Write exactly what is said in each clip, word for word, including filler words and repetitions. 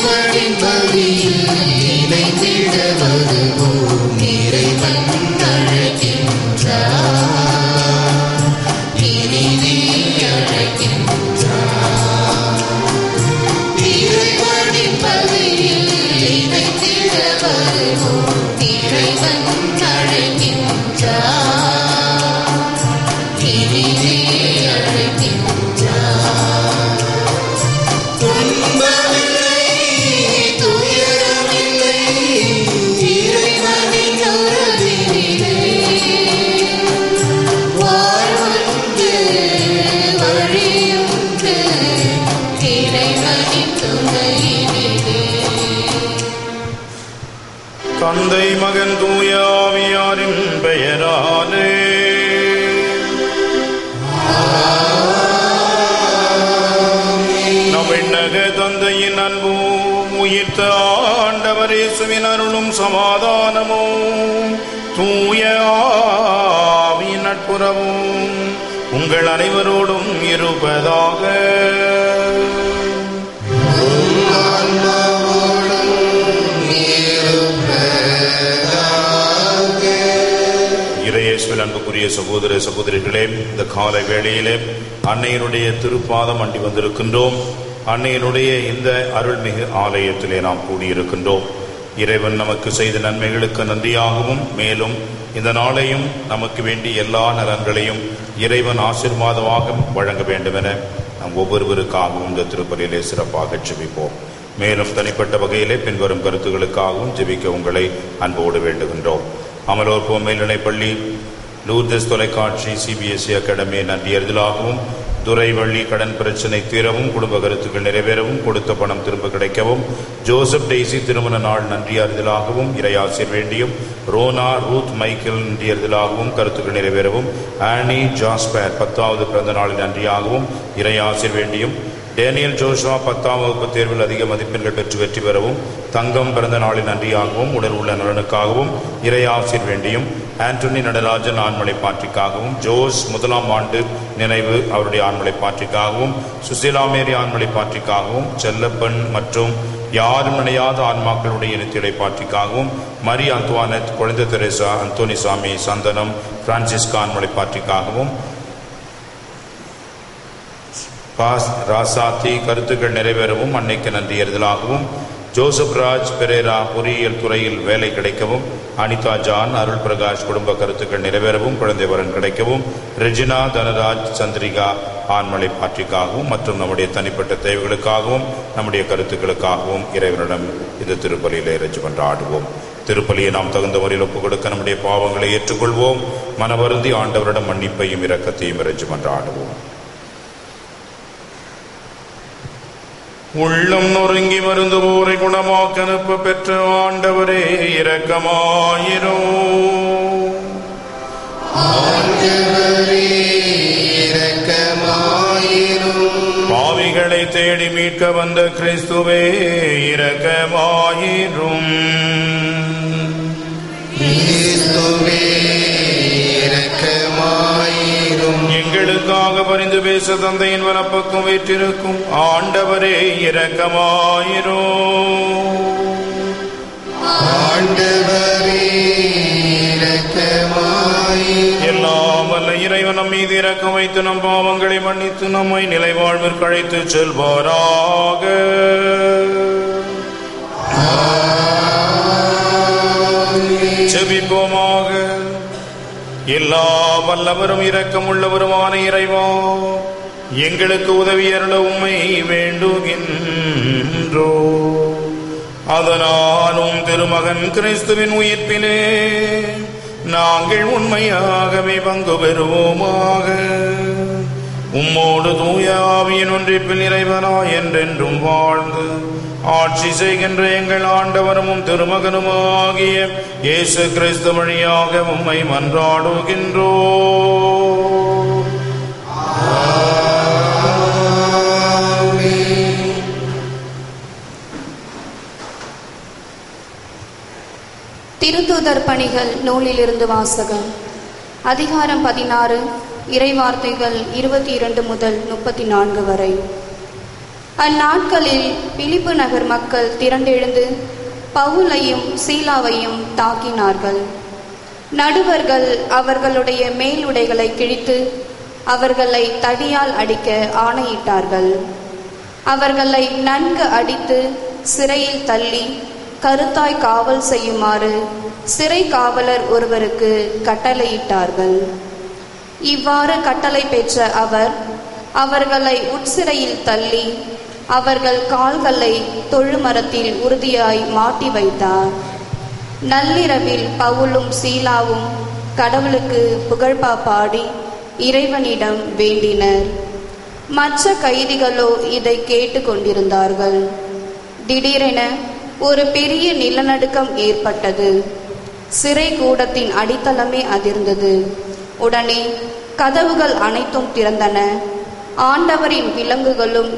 இறைவனின் பலியில் இணைந்திட வருவோம். இறைவன் அழைக்கின்றார், இனிதே அழைக்கின்றார். இறைவனின் பலியில் இணைந்திட வருவோம். இறைவன் அழைக்கின்றார், இனிதே அழைக்கின்றார். துன்பமில்லை, துயரமில்லை, இறைவனின் உறவினிலே வாழ்வுண்டு, வழியுண்டு, இறைவனின் துணையினிலே. தந்தை மகன் தூய ஆவியாரின் பெயராலே நம் விண்ணக தந்தையின் அன்பும் உயிர்த்த ஆண்டவர் இயேசுவின் அருளும் சமாதானமும் தூய ஆவியின் நட்புறவும் உங்கள் அனைவரோடும் இருப்பதாக. இறையேசுவில் அன்புக்குரிய சகோதர சகோதரிகளே, இந்த காலை வேளையிலே அன்னையினுடைய திருப்பாதம் அண்டி வந்திருக்கின்றோம். அன்னையினுடைய இந்த அருள்மிகு ஆலயத்திலே நாம் கூடியிருக்கின்றோம். இறைவன் நமக்கு செய்த நன்மைகளுக்கு நன்றியாகவும், மேலும் இந்த நாளையும் நமக்கு வேண்டிய எல்லா நலன்களையும் இறைவன் ஆசீர்வாதமாக வழங்க வேண்டும் என நாம் ஒவ்வொருவருக்காகவும் இந்த திருப்பலியிலே சிறப்பாக ஜெபிப்போம். மேலும் தனிப்பட்ட வகையிலே பின்வரும் கருத்துக்களுக்காகவும் ஜெபிக்க உங்களை அன்போடு வேண்டுகின்றோம். அமலோர் மேல்நிலைப்பள்ளி, லூர்தஸ் தொலைக்காட்சி, சிபிஎஸ்இ அகாடமி நன்றியறிதலாகவும், துரைவள்ளி கடன் பிரச்சனை தீரவும், குடும்ப கருத்துக்கள் நிறைவேறவும், கொடுத்த பணம் திரும்ப கிடைக்கவும், ஜோசப் டெய்சி திருமண நாள் நன்றியறிதலாகவும், இறையாசிர் வேண்டியும், ரோனா ரூத் மைக்கேல் நன்றியறிதலாகவும் கருத்துக்கள் நிறைவேறவும், ஆனி ஜாஸ்பர் பத்தாவது பிறந்த நாளில் நன்றியாகவும் இறையாசிர் வேண்டியும், டேனியல் ஜோஷுவா பத்தாம் வகுப்பு தேர்வில் அதிக மதிப்பெண்கள் பெற்று வெற்றி பெறவும், தங்கம் பிறந்த நாளில் நன்றியாகவும் உடல் உள்ள நலனுக்காகவும் இறையாசிர் வேண்டியும், ஆண்டனி நடராஜன் ஆண்மலை பாற்றிக்காகவும், ஜோஸ் முதலாம் ஆண்டு நினைவு அவருடைய ஆண்மலை பாற்றிக்காகவும், சுசிலாமேரி ஆண்மலை பாற்றிக்காகவும், செல்லப்பெண் மற்றும் யாரும் நினையாத ஆன்மாக்களுடைய நித்தியடை பாற்றிக்காகவும், மரி அந்துவானத், குழந்தை தெரேசா, அந்தோனிசாமி, சந்தனம், பிரான்சிஸ்கா ஆண்மலை பாற்றிக்காகவும், ராசாத்தி கருத்துக்கள் நிறைவேறவும் அன்னைக்கு நன்றி எறுதலாகவும், ஜோசப் ராஜ் பெரேரா பொறியியல் துறையில் வேலை கிடைக்கவும், அனிதா ஜான் அருள் பிரகாஷ் குடும்ப கருத்துக்கள் நிறைவேறவும் குழந்தை வரன் கிடைக்கவும், ரெஜினா தனராஜ் சந்திரிகா ஆண்மலை பாற்றிக்காகவும் மற்றும் நம்முடைய தனிப்பட்ட தேவைகளுக்காகவும் நம்முடைய கருத்துக்களுக்காகவும் இறைவனிடம் இந்த திருப்பலியிலே இறைச்சி கொண்டாடுவோம். திருப்பலியை நாம் தகுந்த முறையில் ஒப்புக் கொடுக்க நம்முடைய பாவங்களை ஏற்றுக்கொள்வோம். மனவருந்தி ஆண்டவரிடம் மன்னிப்பையும் இரக்கத்தையும் இறைச்சி கொண்டாடுவோம். உள்ளம் நொறுங்கி மருந்து போரை குணமாக்க அனுப்ப பெற்ற ஆண்டவரே இரக்கமாயிரும். பாவிகளை தேடி மீட்க வந்த கிறிஸ்துவே இரக்கமாயிரும். எங்களுக்காக பரிந்து பேச தந்தையின் வலப்பக்கம் வீற்றிருக்கும் ஆண்டவரே இரக்கமாயிரும். எல்லாம் வல்ல இறைவன் நம் மீது இரக்கம் வைத்து நம் பாவங்களை மன்னித்து நம்மை நிலை வாழ்விற்கு அழைத்து செல்வாராக. ஜெபிப்போமாக. எல்லா வல்லவரும் இரக்கம் உள்ளவருமான இறைவா, எங்களுக்கு உதவி அருள உம்மை வேண்டுகின்றோ. அதனாலும் திருமகன் கிறிஸ்துவின் உயிர்ப்பிலே நாங்கள் உண்மையாகவே பங்கு பெறுவோமாக. உம்மோடு தூய ஆவியின் ஒன்றிப்பில் இறைவனாய் என்றென்றும் வாழ்ந்து ஆட்சி செய்கின்ற எங்கள் ஆண்டவரும் திருமகனுமாகிய இயேசு கிறிஸ்து வழியாக உம்மை மன்றாடுகின்றோம். திருத்தூதர் பணிகள் நூலிலிருந்து வாசகம். அதிகாரம் பதினாறு, இறைவார்த்தைகள் இருபத்தி இரண்டு முதல் முப்பத்தி நான்கு வரை. அந்நாட்களில் பிலிப்பு நகர் மக்கள் திரண்டெழுந்து பவுலையும் சீலாவையும் தாக்கினார்கள். நடுவர்கள் அவர்களுடைய மேலுடைகளை கிழித்து அவர்களை தடியால் அடிக்க ஆணையிட்டார்கள். அவர்களை நன்கு அடித்து சிறையில் தள்ளி கருத்தாய் காவல் செய்யுமாறு சிறை காவலர் ஒருவருக்கு கட்டளையிட்டார்கள். இவ்வாறு கட்டளை பெற்ற அவர் அவர்களை உட்சிறையில் தள்ளி அவர்கள் கால்களை தொழுமரத்தில் உறுதியாய் மாட்டி வைத்தார். நள்ளிரவில் பவுலும் சீலாவும் கடவுளுக்கு புகழ்பா பாடி இறைவனிடம் வேண்டினர். மற்ற கைதிகளோ இதை கேட்டு கொண்டிருந்தார்கள். திடீரென ஒரு பெரிய நிலநடுக்கம் ஏற்பட்டது. சிறை கூடத்தின் அடித்தளமே அதிர்ந்தது. உடனே கதவுகள் அனைத்தும் திறந்தன. ஆண்டவரின் விலங்குகளும்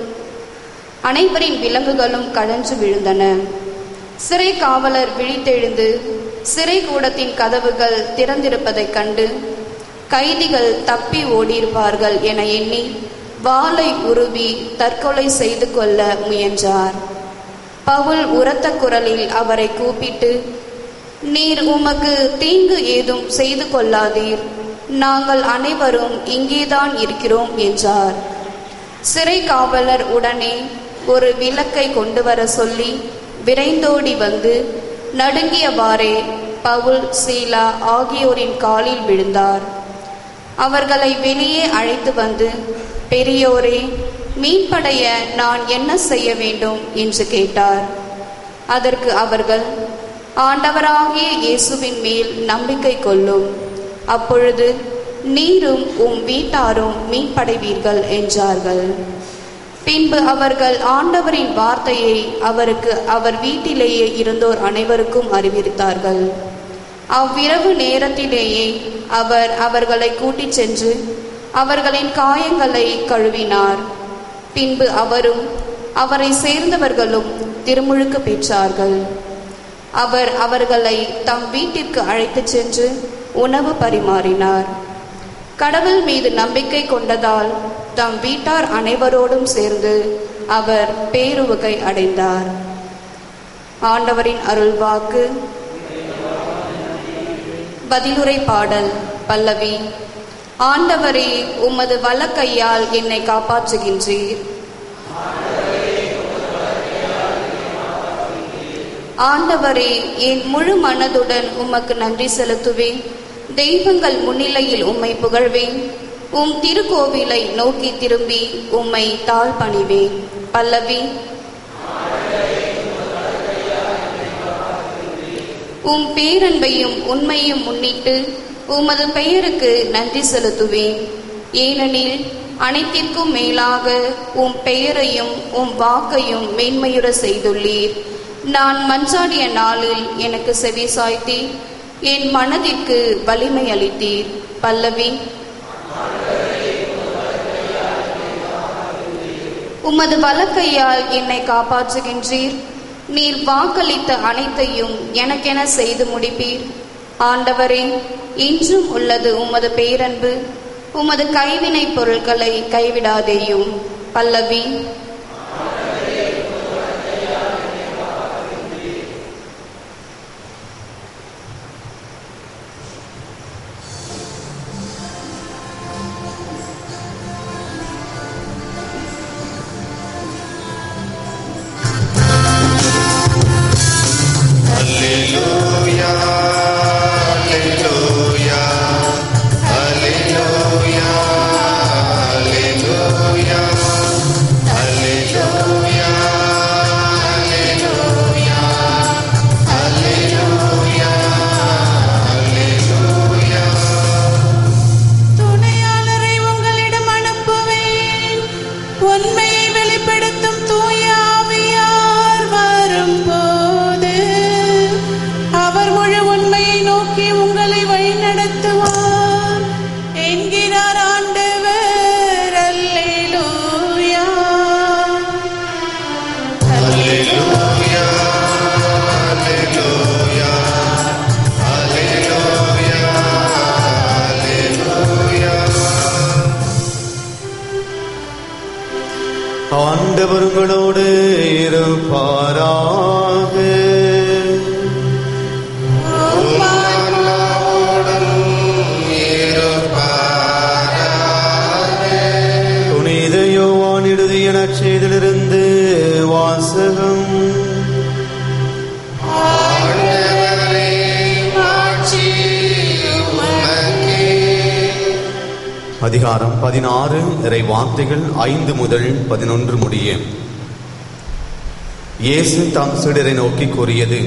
அனைவரின் விலங்குகளும் கழன்று விழுந்தன. சிறை காவலர் விழித்தெழுந்து சிறை கூடத்தின் கதவுகள் திறந்திருப்பதைக் கண்டு கைதிகள் தப்பி ஓடியிருப்பார்கள் என எண்ணி வாளை உருவி தற்கொலை செய்து கொள்ள முயன்றார். பவுல் உரத்த குரலில் அவரை கூப்பிட்டு, நீர் உமக்கு தீங்கு ஏதும் செய்து கொள்ளாதீர், நாங்கள் அனைவரும் இங்கேதான் இருக்கிறோம் என்றார். சிறை காவலர் உடனே ஒரு விளக்கை கொண்டு வர சொல்லி விரைந்தோடி வந்து நடுங்கியவாறே பவுல் சீலா ஆகியோரின் காலில் விழுந்தார். அவர்களை வெளியே அழைத்து வந்து, பெரியோரே, மீன்படைய நான் என்ன செய்ய வேண்டும் என்று கேட்டார். அதற்கு அவர்கள், ஆண்டவராகிய இயேசுவின் மேல் நம்பிக்கை கொள்ளும், அப்பொழுது நீரும் உம் வீட்டாரும் மீன்படைவீர்கள் என்றார்கள். பின்பு அவர்கள் ஆண்டவரின் வார்த்தையை அவருக்கு அவர் வீட்டிலேயே இருந்தோர் அனைவருக்கும் அறிவித்தார்கள். அவ்விரவு நேரத்திலேயே அவர் அவர்களை கூட்டிச் சென்று அவர்களின் காயங்களை கழுவினார். பின்பு அவரும் அவரை சேர்ந்தவர்களும் திருமுழுக்கு பெற்றார்கள். அவர் அவர்களை தம் வீட்டிற்கு அழைத்துச் சென்று உணவு பரிமாறினார். கடவுள் மீது நம்பிக்கை கொண்டதால் தம் வீட்டார் அனைவரோடும் சேர்ந்து அவர் பேருவகை அடைந்தார். ஆண்டவரின் அருள்வாக்கு. பதிலுரை பாடல். பல்லவி. ஆண்டவரே, உமது வலக்கையால் என்னை காப்பாற்றுகின்றீர். ஆண்டவரே, என் முழு மனதுடன் உமக்கு நன்றி செலுத்துவேன். தெய்வங்கள் முன்னிலையில் உம்மை புகழ்வேன். உம் திருக்கோவிலை நோக்கி திரும்பி உம்மை தாழ் பணிவேன். பல்லவி. உம் பேரன்பையும் உண்மையும் முன்னிட்டு உமது பெயருக்கு நன்றி செலுத்துவேன். ஏனெனில் அனைத்திற்கும் மேலாக உம் பெயரையும் உம் வாக்கையும் மேன்மையுற செய்துள்ளீர். நான் மன்றாடிய நாளில் எனக்கு செவி சாய்த்தீர். என் மனதிற்கு வலிமை அளித்தீர். பல்லவி. உமது வலக்கையால் என்னை காப்பாற்றுகின்றீர். நீர் வாக்களித்த அனைத்தையும் எனக்கென செய்து முடிப்பீர். ஆண்டவரே, இன்றும் உள்ளது உமது பேரன்பு. உமது கைவினை பொருட்களை கைவிடாதேயும். பல்லவி. ஆண்டவர் உங்களோடு இருப்பாராக. புனித யோவான் எழுதிய நற்செய்தியிலிருந்து வாசகம். அதிகாரம் பதினாறு, இறை வார்த்தைகள் ஐந்து முதல் பதினொன்று முடிய. இயேசு தாம் சீடரை நோக்கி கூறியது: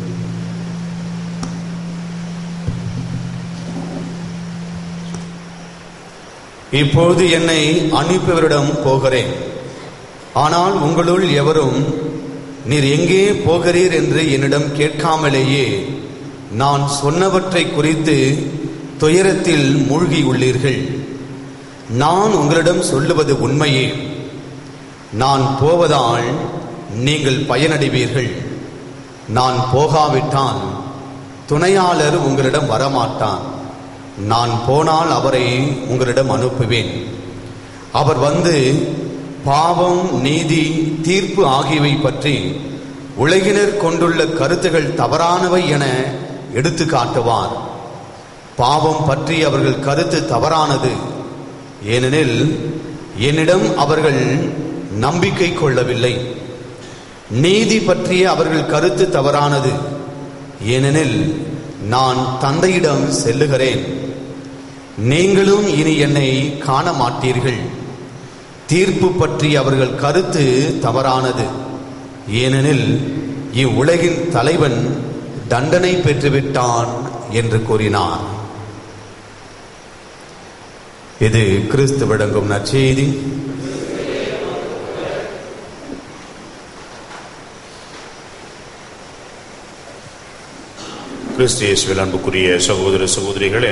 இப்பொழுது என்னை அனுப்பியவரிடம் போகிறேன். ஆனால் உங்களுள் எவரும் நீர் எங்கே போகிறீர் என்று என்னிடம் கேட்காமலேயே நான் சொன்னவற்றை குறித்து துயரத்தில் மூழ்கியுள்ளீர்கள். நான் உங்களிடம் சொல்லுவது உண்மையே. நான் போவதால் நீங்கள் பயனடைவீர்கள். நான் போகாவிட்டால் துணையாளர் உங்களிடம் வரமாட்டான். நான் போனால் அவரை உங்களிடம் அனுப்புவேன். அவர் வந்து பாவம், நீதி, தீர்ப்பு ஆகியவை பற்றி உலகினர் கொண்டுள்ள கருத்துகள் தவறானவை என எடுத்து காட்டுவார். பாவம் பற்றி அவர்கள் கருத்து தவறானது. ஏனெனில் என்னிடம் அவர்கள் நம்பிக்கை கொள்ளவில்லை. நீதி பற்றிய அவர்கள் கருத்து தவறானது. ஏனெனில் நான் தந்தையிடம் செல்லுகிறேன். நீங்களும் இனி என்னை காண மாட்டீர்கள். தீர்ப்பு பற்றி அவர்கள் கருத்து தவறானது. ஏனெனில் இவ்வுலகின் தலைவன் தண்டனை பெற்றுவிட்டான் என்று கூறினார். இது கிறிஸ்து வழங்கும் நற்செய்தி. கிறிஸ்து இயேசுவில் அன்புக்குரிய சகோதர சகோதரிகளே,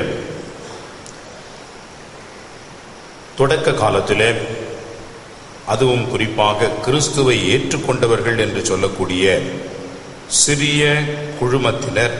தொடக்க காலத்திலே, அதுவும் குறிப்பாக கிறிஸ்துவை ஏற்றுக்கொண்டவர்கள் என்று சொல்லக்கூடிய சிறிய குழுமத்தினர்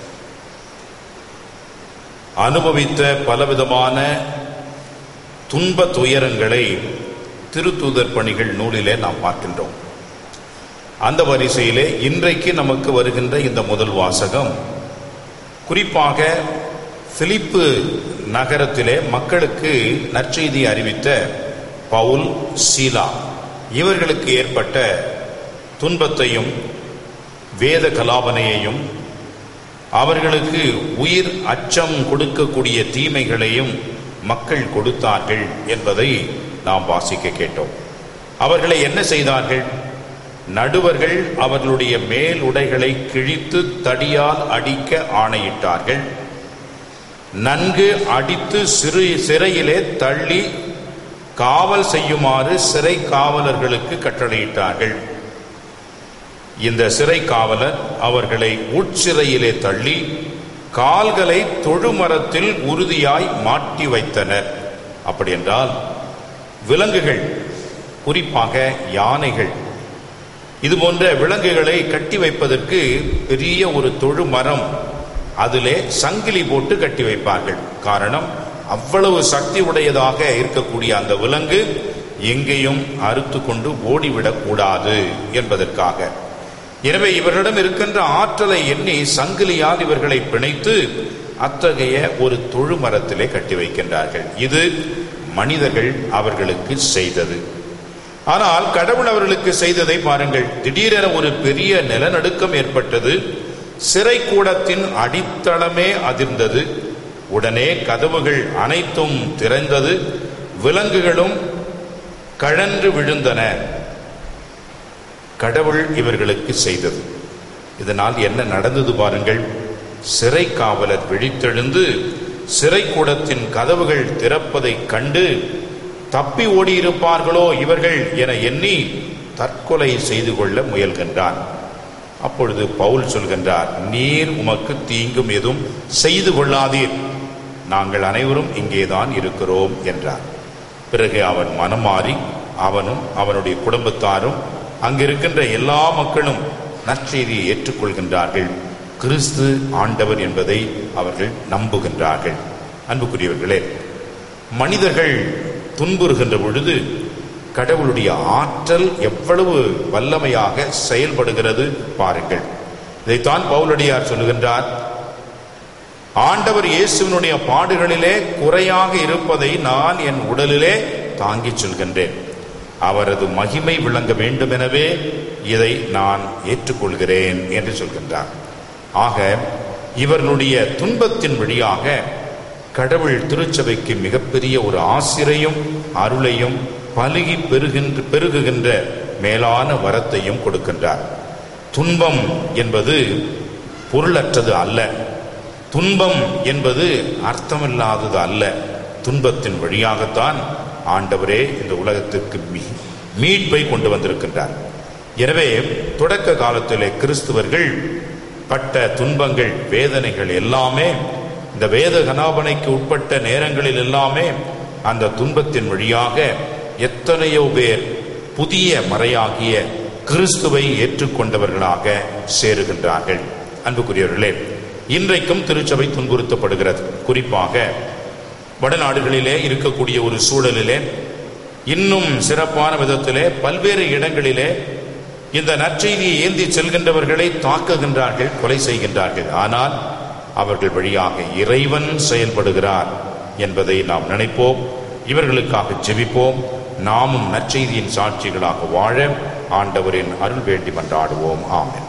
அனுபவித்த பலவிதமான துன்ப துயரங்களை திருத்தூதர் பணிகள் நூலிலே நாம் பார்க்கின்றோம். அந்த வரிசையிலே இன்றைக்கு நமக்கு வருகின்ற இந்த முதல் வாசகம் குறிப்பாக பிலிப்பு நகரத்திலே மக்களுக்கு நற்செய்தி அறிவித்த பவுல், சீலா இவர்களுக்கு ஏற்பட்ட துன்பத்தையும் வேத கலாபனையையும் அவர்களுக்கு உயிர் அச்சம் கொடுக்கக்கூடிய தீமைகளையும் மக்கள் கொடுத்தார்கள் என்பதை நாம் வாசிக்க கேட்டோம். அவர்களை என்ன செய்தார்கள்? நடுவர்கள் அவர்களுடைய மேல் உடைகளை கிழித்து தடியால் அடிக்க ஆணையிட்டார்கள். நன்கு அடித்து சிறு சிறையிலே தள்ளி காவல் செய்யுமாறு சிறை காவலர்களுக்கு கட்டளையிட்டார்கள். இந்த சிறை காவலர் அவர்களை உட்சிறையிலே தள்ளி கால்களை தொழுமரத்தில் உறுதியாய் மாட்டி வைத்தனர். அப்படி என்றால் விலங்குகள், குறிப்பாக யானைகள், இது போன்ற விலங்குகளை கட்டி வைப்பதற்கு பெரிய ஒரு தொழுமரம், அதிலே சங்கிலி போட்டு கட்டி வைப்பார்கள். காரணம், அவ்வளவு சக்தி உடையதாக இருக்கக்கூடிய அந்த விலங்கு எங்கேயும் அறுத்து கொண்டு ஓடிவிடக் கூடாது என்பதற்காக. எனவே இவர்களிடம் இருக்கின்ற ஆற்றலை எண்ணி சங்கிலியால் இவர்களை பிணைத்து அத்தகைய ஒரு தொழுமரத்திலே கட்டி வைக்கின்றார்கள். இது மனிதர்கள் அவர்களுக்கு செய்தது. ஆனால் கடவுள் அவர்களுக்கு செய்ததை பாருங்கள். திடீரென ஒரு பெரிய நிலநடுக்கம் ஏற்பட்டது. சிறை கூடத்தின் அடித்தளமே அதிர்ந்தது. உடனே கதவுகள் அனைத்தும் திறந்தது. விலங்குகளும் கழன்று விழுந்தன. கடவுள் இவர்களுக்கு செய்தது. இதனால் என்ன நடந்தது பாருங்கள். சிறை காவலர் விழித்தெழுந்து சிறை கூடத்தின் கதவுகள் திறப்பதை கண்டு தப்பி ஓடியிருப்பார்களோ இவர்கள் என எண்ணி தற்கொலை செய்து கொள்ள முயல்கின்றான். அப்பொழுது பவுல் சொல்கின்றார், நீர் உமக்கு தீங்கும் எதுவும் செய்து கொள்ளாதீர், நாங்கள் அனைவரும் இங்கேதான் இருக்கிறோம் என்றார். பிறகு அவன் மனமாறி அவனும் அவனுடைய குடும்பத்தாரும் அங்கிருக்கின்ற எல்லா மக்களும் நற்செய்தியை ஏற்றுக்கொள்கின்றார்கள். கிறிஸ்து ஆண்டவர் என்பதை அவர்கள் நம்புகின்றார்கள். அன்புக்குரியவர்களே, மனிதர்கள் துன்புறுகின்ற பொழுது கடவுளுடைய ஆற்றல் எவ்வளவு வல்லமையாக செயல்படுகிறது பாருங்கள். இதைத்தான் பவுலடியார் சொல்லுகின்றார், ஆண்டவர் இயேசுவினுடைய பாடுகளிலே குறையாக இருப்பதை நான் என் உடலிலே தாங்கிச் சொல்கின்றேன். அவரது மகிமை விளங்க வேண்டும் எனவே இதை நான் ஏற்றுக்கொள்கிறேன் என்று சொல்கின்றார். ஆக இவர்களுடைய துன்பத்தின் வழியாக கடவுள் திருச்சபைக்கு மிகப்பெரிய ஒரு ஆசிரையும் அருளையும் பலுகி பெருகின்ற பெருகுகின்ற மேலான வரத்தையும் கொடுக்கின்றார். துன்பம் என்பது பொருளற்றது அல்ல, துன்பம் என்பது அர்த்தமில்லாதது அல்ல. துன்பத்தின் வழியாகத்தான் ஆண்டவரே இந்த உலகத்திற்கு மீட்பை கொண்டு வந்திருக்கின்றார். எனவே தொடக்க காலத்திலே கிறிஸ்துவர்கள் பட்ட துன்பங்கள், வேதனைகள் எல்லாமே, இந்த வேத கனாபனைக்கு உட்பட்ட நேரங்களில் எல்லாமே அந்த துன்பத்தின் வழியாக எத்தனையோ பேர் புதிய மறையாகிய கிறிஸ்துவை ஏற்றுக்கொண்டவர்களாக சேருகின்றார்கள். அன்புக்குரியவர்களே, இன்றைக்கும் திருச்சபை துன்புறுத்தப்படுகிறது. குறிப்பாக வடநாடுகளிலே இருக்கக்கூடிய ஒரு சூழலிலே, இன்னும் சிறப்பான விதத்திலே பல்வேறு இடங்களிலே இந்த நற்செய்தியை ஏந்தி செல்கின்றவர்களை தாக்குகின்றார்கள், கொலை செய்கின்றார்கள். ஆனால் அவர்கள் வழியாக இறைவன் செயல்படுகிறார் என்பதை நாம் நினைப்போம். இவர்களுக்காக ஜெபிப்போம். நாமும் நற்செய்தியின் சாட்சிகளாக வாழ ஆண்டவரின் அருள் வேண்டி மன்றாடுவோம். ஆமென்.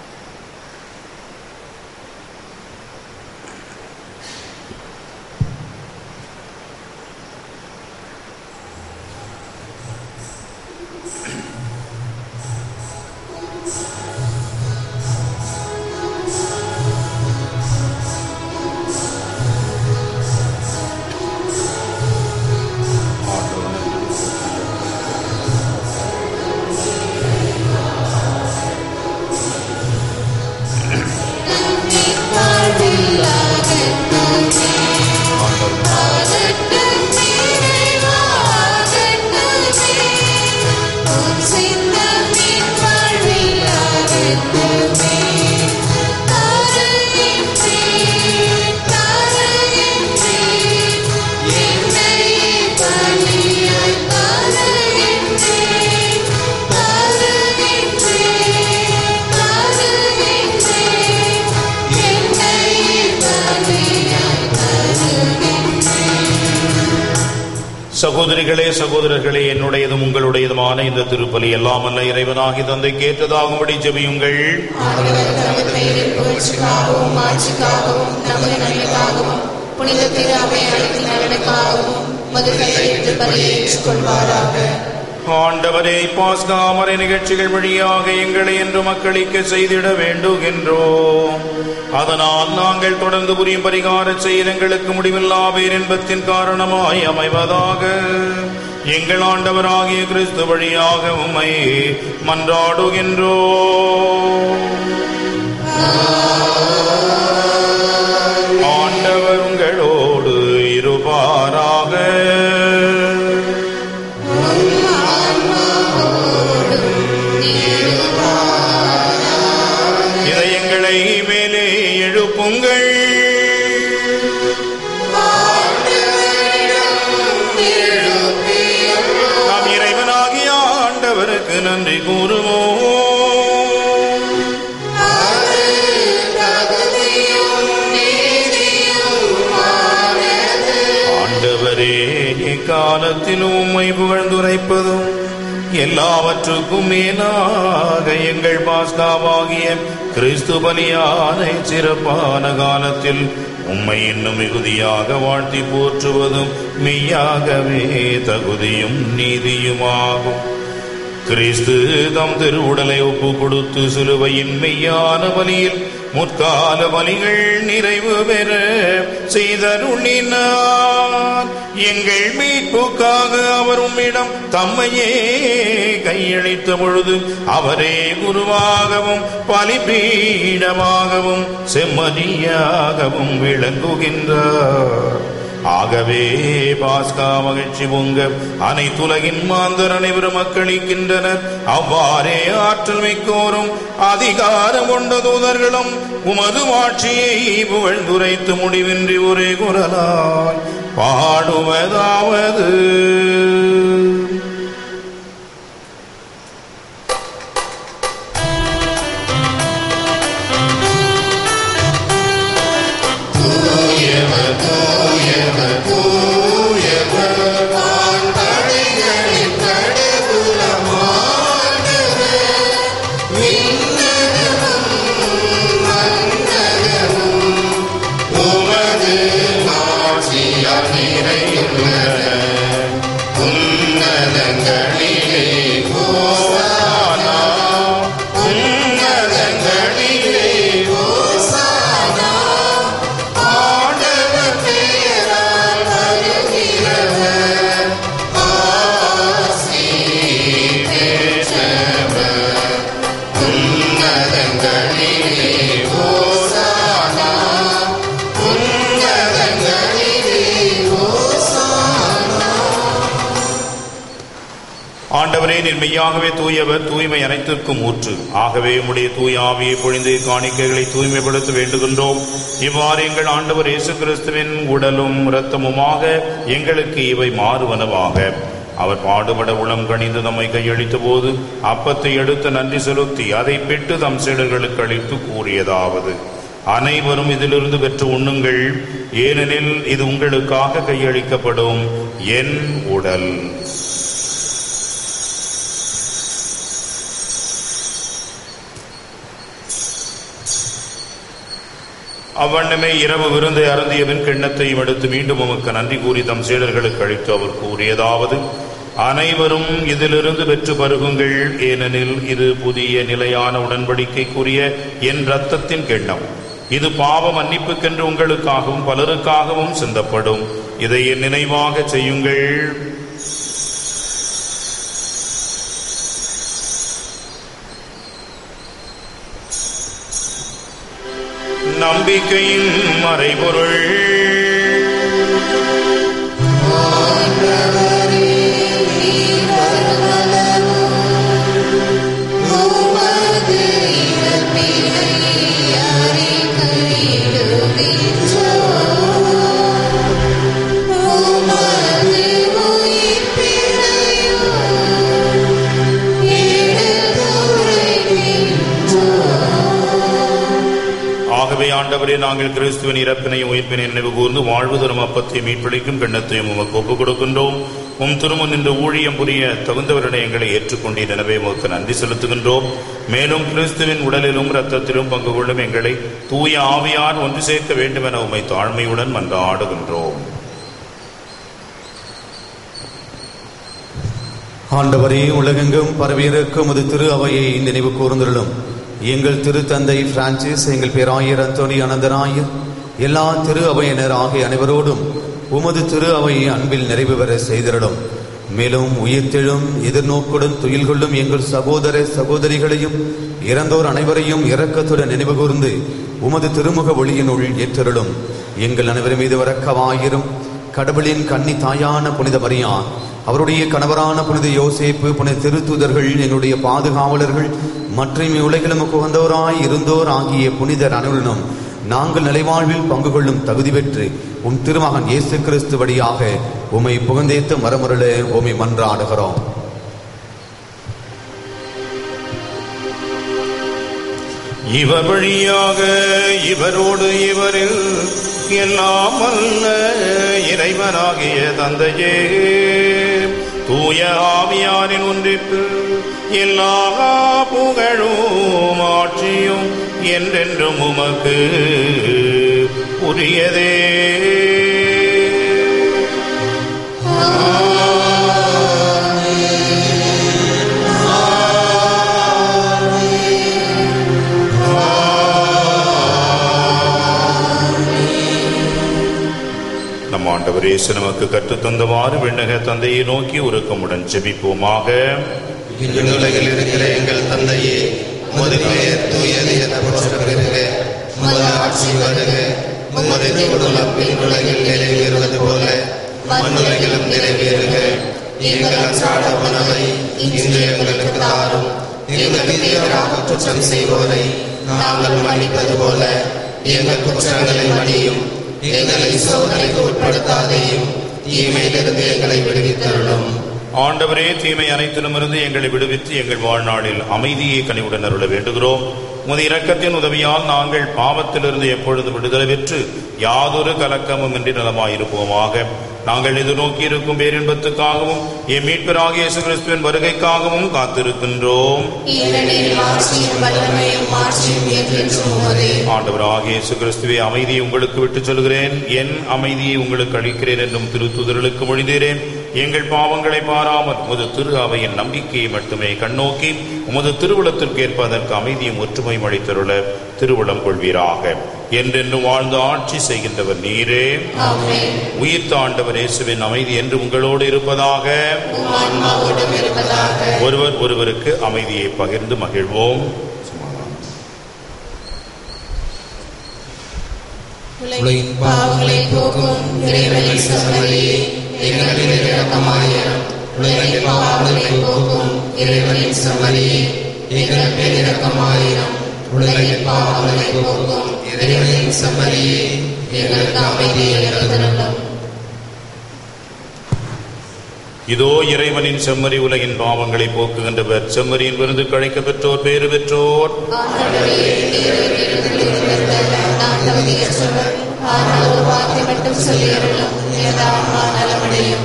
சகோதரிகளே, சகோதரர்களே, என்னுடையதும் உங்களுடையதுமான இந்த திருப்பலி எல்லாம் அல்ல இறைவனாகி தந்தை கேட்டதாகும்படி ஜெபியுங்கள். புனித திரு அவை அழைத்து நலனுக்காகவும் மதுரையிட்டு பலியேற்றுக்கொள்வாராக. ஆண்டவரே, பாஸ்காமரை நிகழ்ச்சிகள் வழியாக எங்களை என்று மக்களிக்க செய்திட வேண்டுகின்றோம். அதனால் நாங்கள் தொடர்ந்து புரியும் பரிகார செயல் எங்களுக்கு முடிவில்லா பேரின்பத்தின் காரணமாய் அமைவதாக. எங்கள் ஆண்டவராகிய கிறிஸ்து வழியாக உம்மை மன்றாடுகின்றோம். ஆண்டவர் உங்களோடு இருப்பாராக. இதயங்களை மேலே எழுப்புங்கள். நாம் இறைவனாகிய ஆண்டவருக்கு நன்றி கூறுவோம். ஆண்டவரே, இக்காலத்தில் உம்மை புகழ்ந்துரைப்பதும் எல்லாவற்றுக்கும் மேலாக எங்கள் பாஸ்காவாகிய கிறிஸ்து பலியான சிறப்பான காலத்தில் உம்மை இன்னும் மிகுதியாக வாழ்த்தி போற்றுவதும் மெய்யாகவே தகுதியும் நீதியுமாகும். கிறிஸ்து தம் திருவுடலை ஒப்பு கொடுத்து சிலுவையின் மெய்யான பலியில் முற்கால பலிகள் நிறைவு பெற செய்தருளினார். எங்கள் மீட்புக்காக அவர் உம்மிடம் தம்மையே கையளித்த பொழுது அவரே குருவாகவும் பலிபீடமாகவும் செம்மதியாகவும் விளங்குகின்றார். ஆகவே பாஸ்கா மகிழ்ச்சி பொங்க அனைத்துலகின் மாந்தர் அனைவரும் மக்களிக்கின்றனர். அவ்வாறே ஆற்றல் மிக்கோரும் அதிகாரம் கொண்ட தூதர்களும் உமது ஆட்சியை புகழ்ந்துரைத்து முடிவின்றி ஒரே குரலாய் பாடுவதாவது: ஆண்டவரே, நீர் மெய்யாகவே தூயவர், தூய்மை அனைத்திற்கும் ஊற்று. ஆகவே உம்முடைய தூய ஆவியை பொழிந்து காணிக்கைகளை தூய்மைப்படுத்த வேண்டுகின்றோம். இவ்வாறு எங்கள் ஆண்டவர் இயேசு கிறிஸ்துவின் உடலும் இரத்தமுமாக எங்களுக்கு இவை மாறுவனவாக. அவர் பாடுபட உளம் கணிந்து நம்மை கையளித்த போது அப்பத்தை எடுத்து நன்றி செலுத்தி அதை பெற்று தம் சீடர்களுக்கு அளித்து கூறியதாவது: அனைவரும் இதிலிருந்து பெற்று உண்ணுங்கள், ஏனெனில் இது உங்களுக்காக கையளிக்கப்படும் என் உடல். அவ்வண்ணமே இரவு விருந்தை அருந்தியபின் கிண்ணத்தையும் எடுத்து மீண்டும் உமக்கு நன்றி கூறி தம் சீடர்களுக்கு அளித்து அவர் கூறியதாவது: அனைவரும் இதிலிருந்து பெற்று பருகுங்கள், ஏனெனில் இது புதிய நிலையான உடன்படிக்கைக்குரிய என் இரத்தத்தின் கிண்ணம். இது பாவ மன்னிப்புக்கென்று உங்களுக்காகவும் பலருக்காகவும் சிந்தப்படும். இதை என் நினைவாக செய்யுங்கள். நம்பிக்கையின் மறைபொருள். ஆண்டவரே, நாங்கள் கிறிஸ்துவின் இறப்பினையும் உயிர்ப்பினையும் நினைவு கூர்ந்து வாழ்வு தரும் அப்பத்தையும் மீட்பளிக்கும் கிண்ணத்தையும் உமக்கு ஒப்புக் கொடுக்கின்றோம். உம் திருமுன் நின்று ஊழியம் புரிய தகுந்தவருடைய எங்களை ஏற்றுக்கொண்டீர். எனவே உமக்கு நன்றி செலுத்துகின்றோம். மேலும் கிறிஸ்துவின் உடலிலும் இரத்தத்திலும் பங்கு கொள்ளும் எங்களை தூய ஆவியார் ஒன்று சேர்க்க வேண்டும் என உம்மை தாழ்மையுடன் மன்றாடுகின்றோம். ஆண்டவரே, உலகெங்கும் பரவியிருக்கும் உமது திரு அவையை நினைவு கூர்ந்தருளும். எங்கள் திரு தந்தை பிரான்சிஸ், எங்கள் பேராயர் அந்தோனி அனந்தராயர், எல்லா திரு அவையினர் ஆகிய அனைவரோடும் உமது திரு அவையை அன்பில் நிறைவு பெற செய்திருளும். மேலும் உயிர்த்தெழும் எதிர்நோக்குடன் துயில் கொள்ளும் எங்கள் சகோதர சகோதரிகளையும் இறந்தோர் அனைவரையும் இரக்கத்துடன் நினைவு கூர்ந்து உமது திருமுக ஒளியினுள் ஏற்றருளும். எங்கள் அனைவர் மீது இரக்கமாயிரும். கடவுளின் கன்னி தாயான புனித மரியா, அவருடைய கணவரான புனித யோசேப்பு, புனித திருத்தூதர்கள், என்னுடைய பாதுகாவலர்கள் மற்றும் உலகிலும் உகந்தோராய் இருந்தோர் ஆகிய புனிதர் அனைவரினும் நாங்கள் நிலைவாழ்வில் பங்கு கொள்ளும் தகுதி பெற்று உம் திருமகன் இயேசு கிறிஸ்து வழியாக உம்மை புகழ்ந்தேத்த மரமுருள உம்மை மன்றாடுகிறோம். இவர் வழியாக இவரோடு இவரில் எல்லாம் அல்ல இறைவனாகிய தந்தையே, தூய ஆவியாரின் ஒன்றிற்கு எல்லா புகழும் ஆட்சியும் என்றென்றும் உமக்கு உரியதே. நம் ஆண்டவர் இயேசு நமக்கு கற்றுத்தந்தவாறு விண்ணக தந்தையை நோக்கி உருக்கமுடன் ஜெபிப்போமாக. உலகில் இருக்கிற எங்கள் தந்தையே, உமது பெயர் தூயது என போற்றப்படுக. உமது ஆட்சி வருக. உமது திருவுளம் விண்ணுலகில் நிறைவேறுவது போல மண்ணுலகிலும் நிறைவேறுக. எங்கள் அன்றாட உணவை இன்று எங்களுக்கு தாரும். எங்களுக்கு எதிராக குற்றம் செய்வோரை நாங்கள் மன்னிப்பது போல எங்கள் குற்றங்களை மன்னியும். எங்களை சோதனைக்கு உட்படுத்தாதையும் தீமையிலிருந்து எங்களை விடுவித்தருளும். ஆண்டவரே, தீமை அனைத்திலுமிருந்து எங்களை விடுவித்து எங்கள் வாழ்நாளில் அமைதியை கனிவுடன் அருள வேண்டுகிறோம். உமது இரக்கத்தின் உதவியால் நாங்கள் பாவத்திலிருந்து எப்பொழுது விடுதலை பெற்று யாதொரு கலக்கமும் இன்றி நலமாயிருப்போமாக. நாங்கள் எதிர்நோக்கி இருக்கும் பேரின்பத்துக்காகவும் என் மீட்பராகிய இயேசு கிறிஸ்துவின் வருகைக்காகவும் காத்திருக்கின்றோம். ஆண்டவராகிய இயேசு கிறிஸ்துவே, அமைதியை உங்களுக்கு விட்டுச் சொல்கிறேன், என் அமைதியை உங்களுக்கு அளிக்கிறேன் என்றும் திருத்தூதர்களுக்கு மொழிந்தீரேன். எங்கள் பாவங்களை பாராமல் உமது திரு அவையின் நம்பிக்கையை மட்டுமே கண்ணோக்கி உமது திருவுளத்திற்கு ஏற்ப அதற்கு அமைதியும் ஒற்றுமையும் அளித்தருள திருவுளம் கொள்வீராக. என்றென்று வாழ்ந்து ஆட்சி செய்கின்றவர் நீரே. உயிர்த்த ஆண்டவர் இயேசுவின் அமைதி என்று உங்களோடு இருப்பதாக. ஒருவர் ஒருவருக்கு அமைதியை பகிர்ந்து மகிழ்வோம். பாவங்களை போக்கும் இறைவனின் சமரியே, எங்களின் இரக்கமாயிரும். உலகின் பாவங்களை போக்கும் இறைவனின் செம்மறியே, எங்கள் மேல் இரக்கமாயிரும். உலகின் பாவங்களை போக்கும் இறைவனின் செம்மறியே, எங்களுக்கு அமைதியை அருளும். இதோ இறைவனின் செம்மறி, உலகின் பாவங்களை போக்குகின்றவர். செம்மறியின் விருந்து கழைக்க பெற்றோர் பேறு பெற்றோர். மட்டும் சொல்லியருளும், நலமடையும்.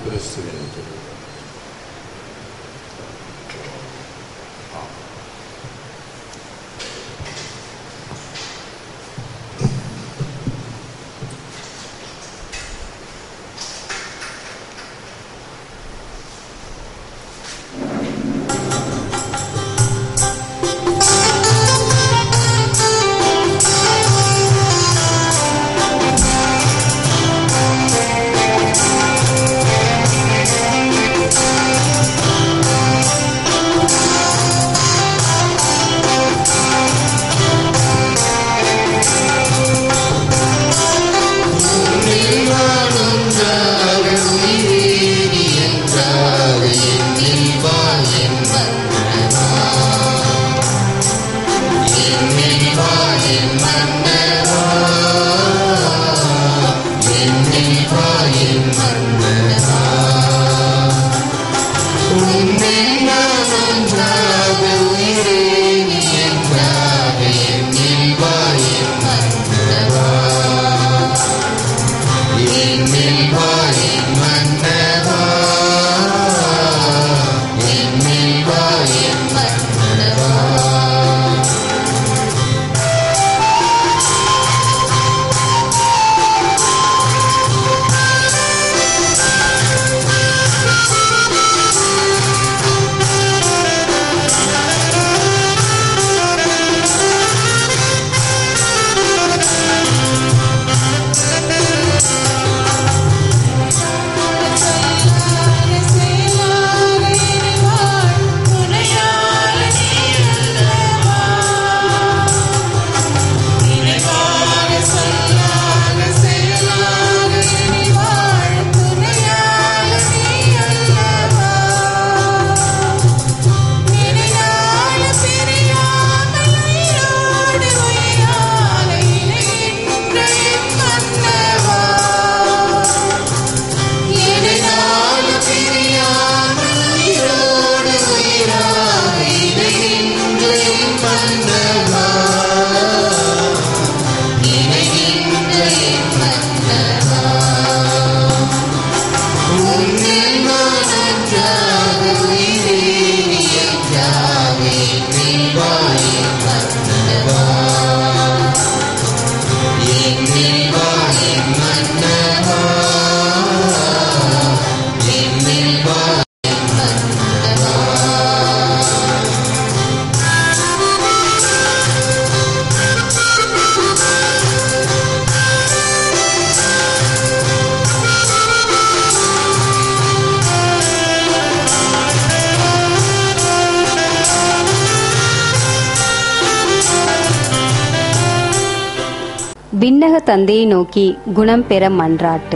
விண்ணக தந்தையை நோக்கி குணம் பெற மன்றாட்டு.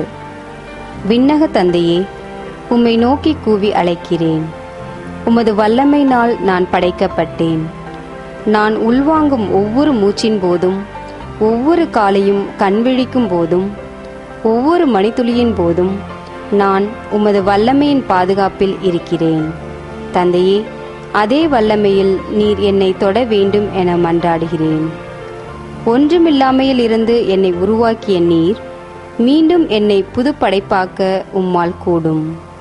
விண்ணக தந்தையே, உம்மை நோக்கி கூவி அழைக்கிறேன். உமது வல்லமையினால் நான் படைக்கப்பட்டேன். நான் உள்வாங்கும் ஒவ்வொரு மூச்சின் போதும், ஒவ்வொரு காலையும் கண்விழிக்கும் போதும், ஒவ்வொரு மணித்துளியின் போதும் நான் உமது வல்லமையின் பாதுகாப்பில் இருக்கிறேன். தந்தையே, அதே வல்லமையில் நீர் என்னை தொட வேண்டும் என மன்றாடுகிறேன். ஒன்றுமில்லாமையில் இருந்து என்னை உருவாக்கிய நீர் மீண்டும் என்னை புது படைப்பாக்க உம்மால் கூடும்.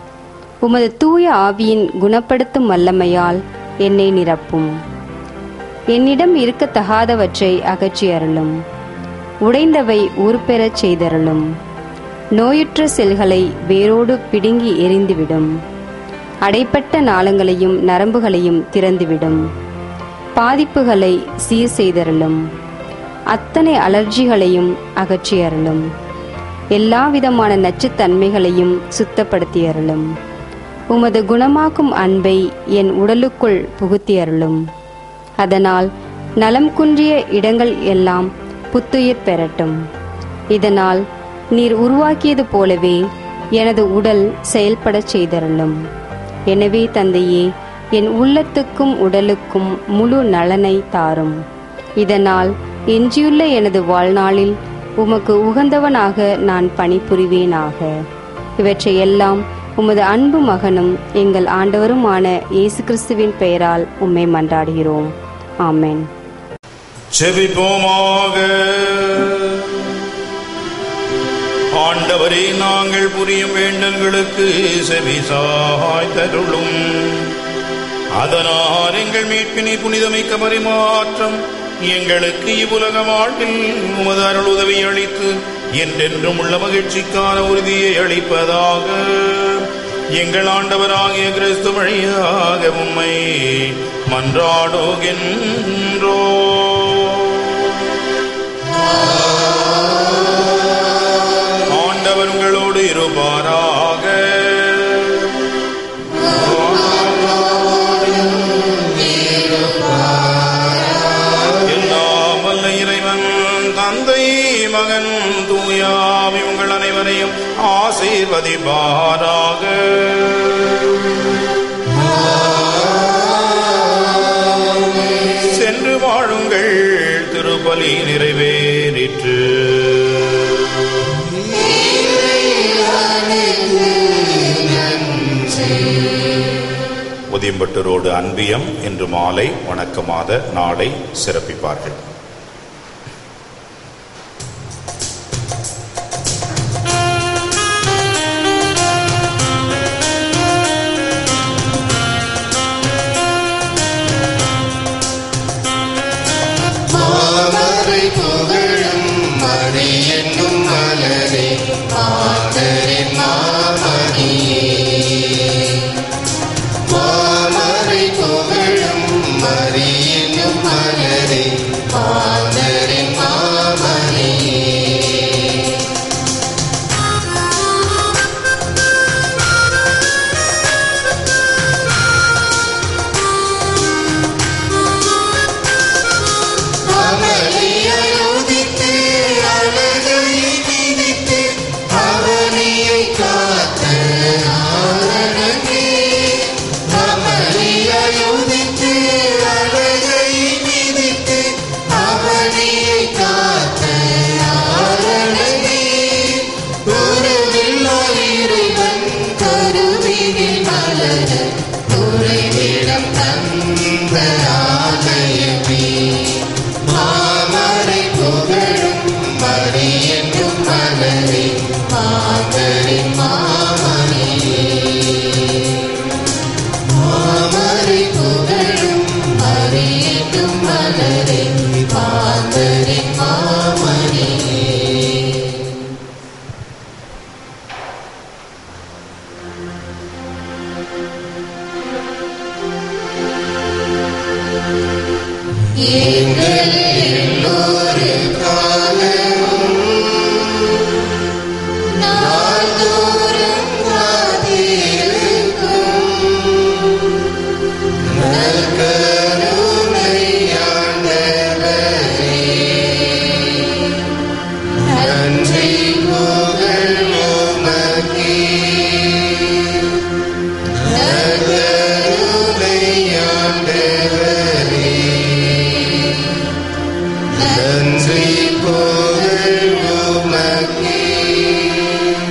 உமது தூய ஆவியின் குணப்படுத்தும் வல்லமையால் என்னை நிரப்பும். என்னிடம் இருக்கத்தகாதவற்றை அகற்றி அருளும். உடைந்தவை ஊர்பெறச் செய்தருளும். நோயுற்ற செல்களை வேரோடு பிடுங்கி எறிந்துவிடும். அடைப்பட்ட நாளங்களையும் நரம்புகளையும் திறந்துவிடும். பாதிப்புகளை சீர் செய்தருளும். அத்தனை அலர்ஜிகளையும் அகற்றி அருளும். எல்லா விதமான நச்சுத்தன்மைகளையும் சுத்தப்படுத்தி அருளும். உமது குணமாக்கும் அன்பை என் உடலுக்குள் புகுத்தி அருளும். அதனால் நலம் குன்றிய இடங்கள் எல்லாம் புத்துயிர் பெறட்டும். இதனால் நீர் உருவாக்கியது போலவே எனது உடல் செயல்படச் செய்தருளும். எனவே தந்தையே, என் உள்ளத்துக்கும் உடலுக்கும் முழு நலனை தாரும். இதனால் எஞ்சியுள்ள எனது வாழ்நாளில் உமக்கு உகந்தவனாக நான் பணிபுரிவேனாக. இவற்றையெல்லாம் உமது அன்பு மகனும் எங்கள் ஆண்டவருமான இயேசு கிறிஸ்துவின் பெயரால் உம்மை மன்றாடுகிறோம். ஆமென். ஜெபிப்போமாக. ஆண்டவரே, நாங்கள் புரியும் வேண்டல்களுக்கு செவிசாய் தருளும். அதனால் எங்கள் மீட்பினை புனிதமிக்க பரிமாற்றம் எங்களுக்கு இவ்வுலக வாழ்வில் உமது அருள் உதவி அளித்து என்றென்றும் உள்ள மகிழ்ச்சிக்கான உறுதியை அளிப்பதாக. எங்கள் ஆண்டவராகிய கிறிஸ்து வழியாக உம்மை மன்றாடுகின்றோ. ஆண்டவர் உங்களோடு இருப்பாராக. எல்லாம் வல்ல இறைவன் தந்தை, மகன், தூயாவி உங்கள் அனைவரையும் ஆசீர்வதிப்பாராக. சென்று வாழுங்கள். திருப்பலி நிறைவேறிற்று. உதியம்பட்டரோடு அன்பியம் இன்று மாலை வணக்கமாத நாளை சிறப்பிப்பார்கள்.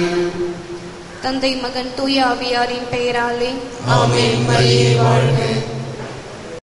தந்தை, மகன், தூய ஆவியாரின் பெயராலே ஆமென். மரியே வாழ்க.